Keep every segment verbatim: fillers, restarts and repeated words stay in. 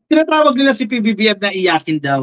Tinatawag nila si P B B M na iyakin daw.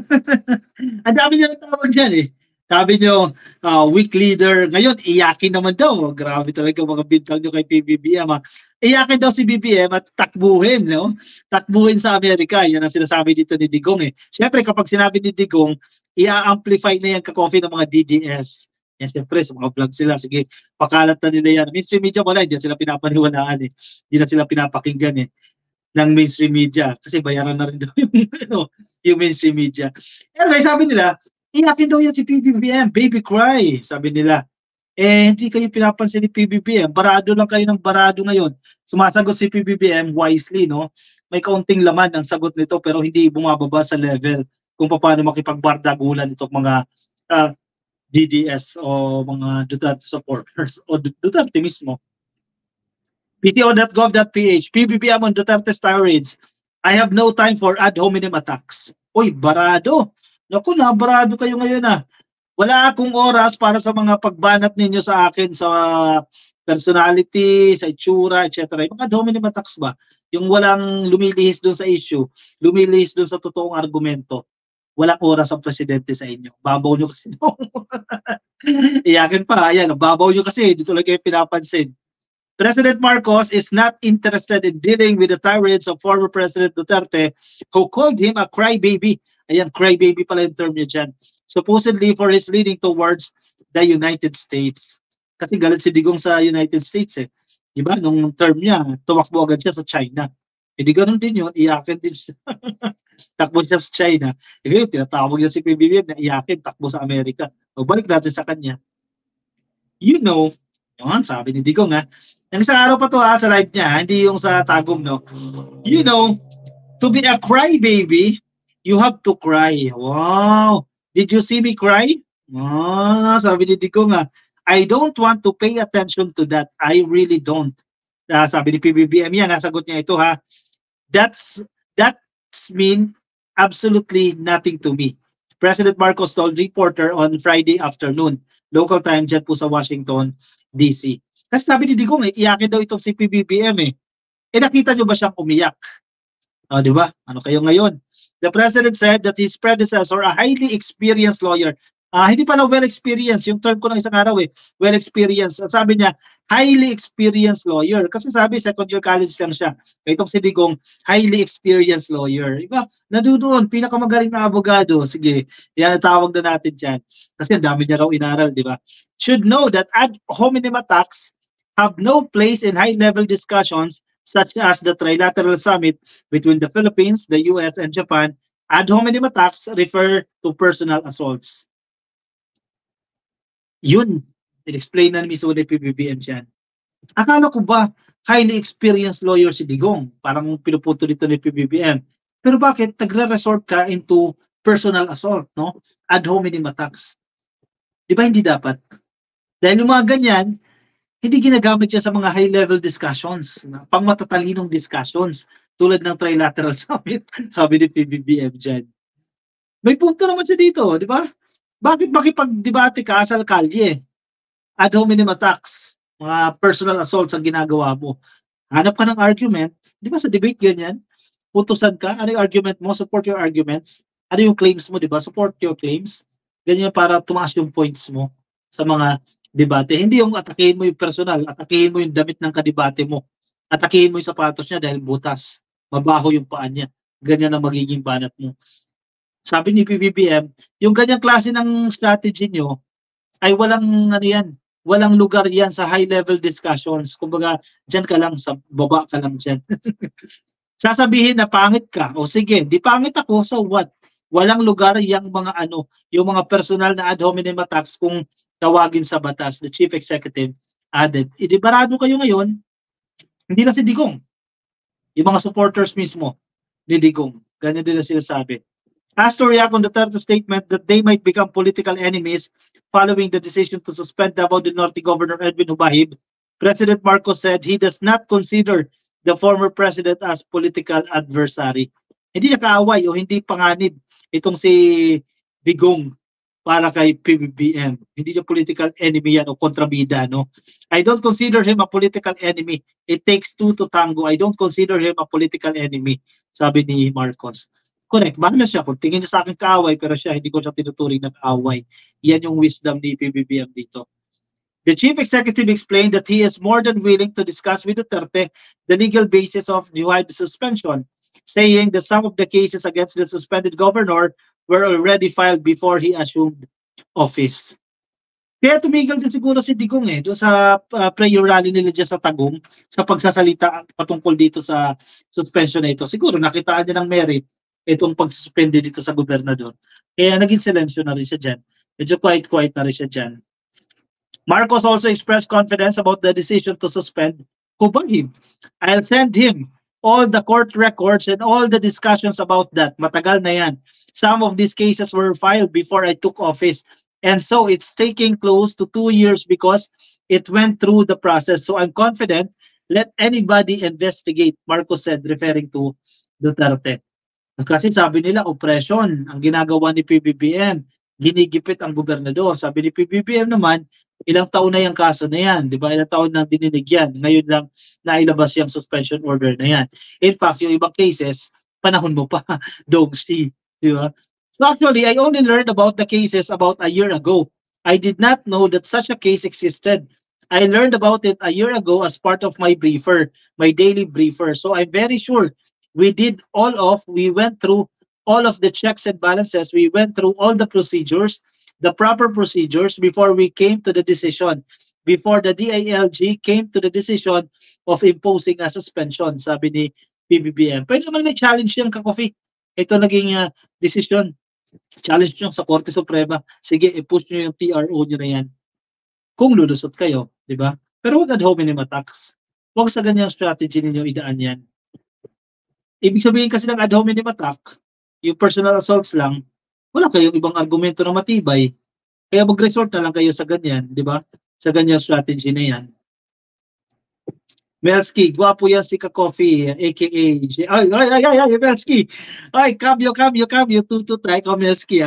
Ang dami nilang tawag diyan, eh. Sabi niyo, ah, weak leader, ngayon iyakin naman daw. Grabe talaga mga bintang niyo kay P B B M, ah. Iyakin daw si B B M at takbuhin, 'no? Takbuhin sa Amerika, 'yan ang sinasabi dito ni Digong, eh. Siyempre kapag sinabi ni Digong, i-a-amplify na 'yan ka-coffee ng mga D D S. Yan siyempre sa mga vlog sila, sige pakalat na nila 'yan. Mainstream media wala, hindi sila pinapaniwalaan, eh. Hindi na sila pinapakinggan, eh, ng mainstream media kasi bayaran na rin daw yung ano, yung mainstream media. Anyway, sabi nila, iyakin daw yan si P B B M, baby cry, sabi nila. Eh, hindi kayo pinapansin ni P B B M, barado lang kayo ng barado ngayon. Sumasagot si P B B M wisely, no? May kaunting laman ang sagot nito pero hindi bumababa sa level kung paano makipagbardagulan itong mga uh, D D S o mga Duterte supporters o Duterte mismo. P T O dot gov dot P H, P B B M on Duterte's tirades. I have no time for ad hominem attacks. Uy, barado. Naku, na barado kayo ngayon, ah. Wala akong oras para sa mga pagbanat ninyo sa akin sa personality, sa itsura, et cetera. Yung ad hominem attacks ba? Yung walang lumilihis doon sa issue, lumilihis doon sa totoong argumento. Walang oras ang presidente sa inyo. Babaw nyo kasi doon. Iyakin pa, ayan, babaw nyo kasi, dito lang kayo pinapansin. President Marcos is not interested in dealing with the tirades of former President Duterte, who called him a crybaby. Ayan, crybaby pala yung term niya dyan. Supposedly for his leading towards the United States. Kasi galit si Digong sa United States, eh. Diba? Nung term niya, tumakbo agad siya sa China. E di ganun din yun, iyakin din siya. Takbo siya sa China. E ngayon, tinatawag niya si P B B M na iyakin, takbo sa Amerika. O balik natin sa kanya. You know, yun, sabi ni Digong, ha. Yung isang araw pa to, ha, sa live niya, ha? Hindi yung sa tagom, no. You know, to be a crybaby, you have to cry. Wow. Did you see me cry? Ah, sabi ni Digong, ha. I don't want to pay attention to that. I really don't. Uh, sabi ni P B B M yan, nasagot niya ito, ha. That's, that's mean absolutely nothing to me. President Marcos told reporter on Friday afternoon, local time dyan po sa Washington, D C. Kasi sabi ni Digong, eh, iyakin daw itong si P B B M, eh. Eh, nakita nyo ba siyang umiyak? O, di ba? Ano kayo ngayon? The president said that his predecessor, a highly experienced lawyer, uh, hindi pala well-experienced, yung term ko ng isang araw, eh, well-experienced. At sabi niya, highly experienced lawyer. Kasi sabi, second year college lang siya. Itong si Digong, highly experienced lawyer. Diba? Nandoon, pinakamagaling na abogado. Sige, yan ang tawag na natin dyan. Kasi ang dami niya raw inaral, di ba? Should know that ad hominem attacks have no place in high-level discussions such as the trilateral summit between the Philippines, the U S, and Japan. Ad hominem attacks refer to personal assaults. Yun, in-explain na ni mismo ni P B B M dyan. Akala ko ba, highly experienced lawyer si Digong? Parang pinuputo dito ni P B B M. Pero bakit nagre-resort ka into personal assault, no? Ad hominem attacks. Di ba hindi dapat? Dahil yung mga ganyan, hindi ginagamit siya sa mga high-level discussions, pang matatalinong discussions, tulad ng trilateral summit, sabi ni P B B M dyan. May punto naman siya dito, di ba? Bakit makipag-debate ka sa kalye? Ad hominem attacks, mga personal assaults ang ginagawa mo. Hanap ka ng argument, di ba sa debate ganyan? Putusan ka, ano yung argument mo? Support your arguments. Ano yung claims mo, di ba? Support your claims. Ganyan para tumaas yung points mo sa mga debate. Hindi yung atakihin mo yung personal, atakihin mo yung damit ng kadebate mo. Atakihin mo yung sapatos niya dahil butas. Mabaho yung paan niya. Ganyan ang magiging banat mo. Sabi ni P B B M, yung ganyang klase ng strategy nyo ay walang ano yan, walang lugar yan sa high-level discussions. Kumbaga, dyan ka lang, sa baba ka lang dyan. Sasabihin na pangit ka. O sige, di pangit ako, so what? Walang lugar yung mga ano, yung mga personal na ad hominem attacks kung tawagin sa batas, the chief executive added. Idibarado kayo ngayon, hindi na si Digong. Yung mga supporters mismo ni Digong. Ganyan din na sinasabi. As to react on the third statement that they might become political enemies following the decision to suspend Davao del Norte Governor Edwin Hubahib, President Marcos said he does not consider the former president as political adversary. Hindi niya kaaway o hindi panganib itong si Digong. para kay P B B M. Hindi niya political enemy yan o kontrabida, no? I don't consider him a political enemy. It takes two to tango. I don't consider him a political enemy, sabi ni Marcos. Correct. Bahala siya. Kung tingin niya sa akin kaaway, pero siya, hindi ko siya tinuturing ng away. Yan yung wisdom ni P B B M dito. The chief executive explained that he is more than willing to discuss with Duterte the legal basis of the suspension, saying that some of the cases against the suspended governor were already filed before he assumed office. Kaya tumigil din siguro si Digong eh, doon sa uh, prayer rally nila dyan sa Tagum, sa pagsasalita patungkol dito sa suspension na ito. Siguro nakitaan niya ng merit itong pagsuspende dito sa gobernador. Kaya naging silensyo na rin siya dyan. Medyo quiet-quiet na rin siya dyan. Marcos also expressed confidence about the decision to suspend Kubahim. I'll send him all the court records and all the discussions about that. Matagal na yan. Some of these cases were filed before I took office. And so it's taking close to two years because it went through the process. So I'm confident, let anybody investigate, Marcos said, referring to Duterte. Kasi sabi nila, oppression, ang ginagawa ni P B B M, ginigipit ang gobernador. Sabi ni P B B M naman, ilang taon na yung kaso na yan, di ba? Ilang taon na dininig yan. Ngayon lang nailabas yung suspension order na yan. In fact, yung ibang cases, panahon mo pa, dogsi. Diba? So actually, I only learned about the cases about a year ago. I did not know that such a case existed. I learned about it a year ago as part of my briefer, my daily briefer. So I'm very sure we did all of, we went through all of the checks and balances. We went through all the procedures, the proper procedures before we came to the decision, before the D I L G came to the decision of imposing a suspension, sabi ni P B B M. Pwede naman may challenge yan, Kakofi. Ito naging uh, decision. Challenge nyo sa Korte Suprema. Sige, i-push nyo yung T R O nyo na yan. Kung lulusot kayo, di ba? Pero huwag ad hominem attacks. Huwag sa ganyang strategy ninyo idaan yan. Ibig sabihin kasi ng ad hominem attack, yung personal assaults lang, wala kayong ibang argumento na matibay. Kaya mag-resort na lang kayo sa ganyan, di ba? Sa ganyang strategy na yan. Melski, gwapo yan si Kakofi, a k a. Ay, ay, ay, ay, ay, Melski. Ay, cambio, cambio, cambio. Tututay ko, Melski.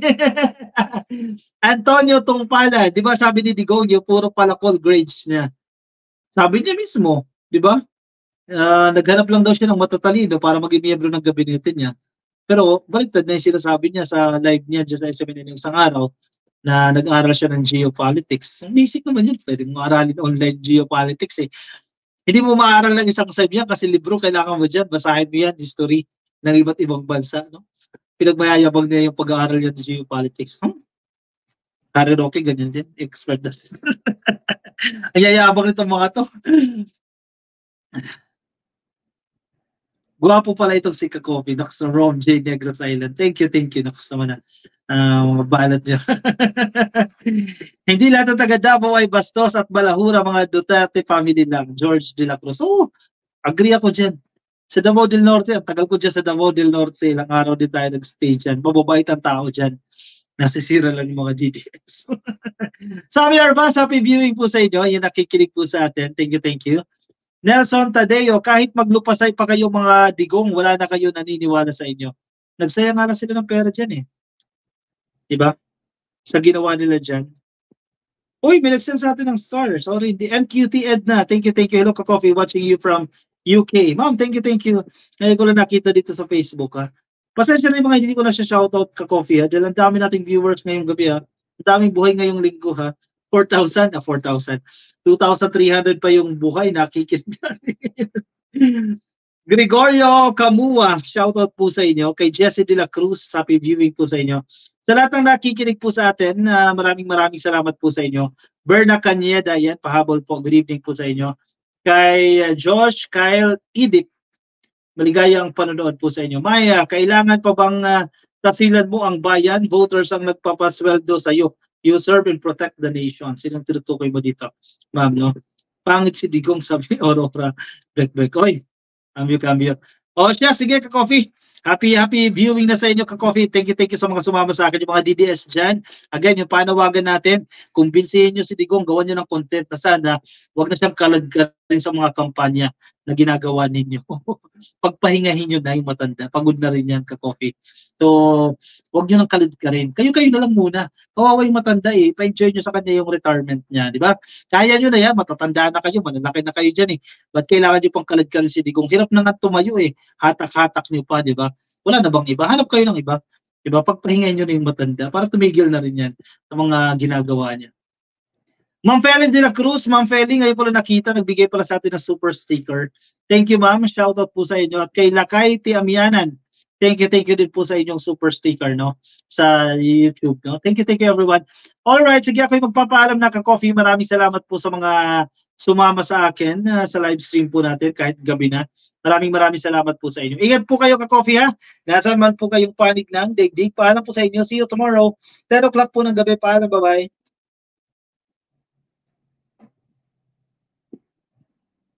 Antonio Tungpala, di ba sabi ni Digong, yung puro pala call grades niya. Sabi niya mismo, di ba? Uh, naghanap lang daw siya ng matatalino para maging miyembro ng gabinete niya. Pero baliktad na yung sinasabi niya sa live niya dyan sa S M N ng isang araw na nag-aral siya ng geopolitics. Basic naman yun. Pwede mo aralin online geopolitics eh. Hindi mo maaral lang isang side yan kasi libro kailangan mo dyan. Basahin mo yan, history ng iba't ibang bansa. No? Pinagmayayabang niya yung pag-aaral yan ng geopolitics. Hmm? Harry Roque, ganyan din. Expert na. Ang yayabang nitong mga to. Guwapo pala itong si Kakofi. Nakas Rom J. Negros Island. Thank you, thank you. Nakas naman na. Uh, mga balat niya. Hindi lahat ng taga Davao ay bastos at balahura, mga Duterte family lang. George de la Cruz. Oh, agree ako dyan. Sa Davao del Norte, ang tagal ko dyan sa Davao del Norte, ilang araw din tayo nag-stay dyan. Mababait ang tao dyan. Nasisira lang yung mga G D S. Sabi Arbas, happy viewing po sa inyo. Yung nakikinig po sa atin. Thank you, thank you. Nelson Tadeo, kahit maglupasay pa kayo mga Digong, wala na kayo naniniwala sa inyo. Nagsaya nga na sila ng pera dyan eh. Diba? Sa ginawa nila dyan. Uy, may nag-send sa atin ng star. Sorry, the N Q T Edna. Thank you, thank you. Hello, Kakofi, watching you from U K. Ma'am, thank you, thank you. Ngayon ko lang nakita dito sa Facebook, ha. Pasensya na yung mga hindi ko na siya shoutout, Kakofi, ha. Dahil ang dami nating viewers ngayong gabi, ha. Ang daming buhay ngayong linggo, ha. four thousand, ah, four thousand. two thousand three hundred pa yung buhay, nakikinig. Gregorio Camua, shoutout po sa inyo. Kay Jesse de la Cruz, happy viewing po sa inyo. Sa lahat ng nakikinig po sa atin, uh, maraming maraming salamat po sa inyo. Berna Canyeda, yan, pahabol po. Good evening po sa inyo. Kay uh, Josh, Kyle, Edip, maligayang panonood po sa inyo. Maya, kailangan pa bang uh, tasilan mo ang bayan? Voters ang nagpapasweldo sa iyo. You serve and protect the nation. Sinong tinutukoy mo dito? Ma'am, no? Pangit si Digong, sabi Aurora. Bek-bek. Oy, cambio, cambio. O siya, sige, Kakofi. Happy, happy viewing na sa inyo, Kakofi. Thank you, thank you sa mga sumama sa akin, yung mga D D S dyan. Again, yung panawagan natin, kumbinsihin nyo si Digong, gawan nyo ng content na sana, huwag na siyang kalagkarin sa mga kampanya. na ginagawa ninyo. Pagpahingahin niyo na yung matanda, pagod na rin yan ka-coffee. So, wag niyo ng kalad ka rin. Kayo-kayo na lang muna. Kawawa yung matanda eh, pa-enjoy niyo sa kanya yung retirement niya, di ba? Kaya niyo na yan, matatanda na kayo, malalaki na kayo diyan eh. Ba't kailangan niyo pang kalad ka rin si Digong? Hirap na nga tumayo eh. Hatak-hatak niyo pa, di ba? Wala na bang iba? Hanap kayo ng iba. Di ba? Pagpahingahin niyo na yung matanda para tumigil na rin yan sa mga ginagawa niya. Ma'am Feli de la Cruz, Ma'am Feli, ngayon pala nakita, nagbigay pala sa atin ng super sticker. Thank you, ma'am. Shoutout po sa inyo. At kay Lakay Tiamianan, thank you, thank you din po sa inyong super sticker, no? Sa YouTube, no? Thank you, thank you, everyone. Alright, sige, ako'y magpapaalam na ka-coffee. Maraming salamat po sa mga sumama sa akin uh, sa live stream po natin kahit gabi na. Maraming maraming salamat po sa inyo. Ingat po kayo ka-coffee, ha? Nasaan man po kayong panig ng daigdig. Paalam po sa inyo. See you tomorrow. ten o'clock po ng gabi. Paalam, bye-bye.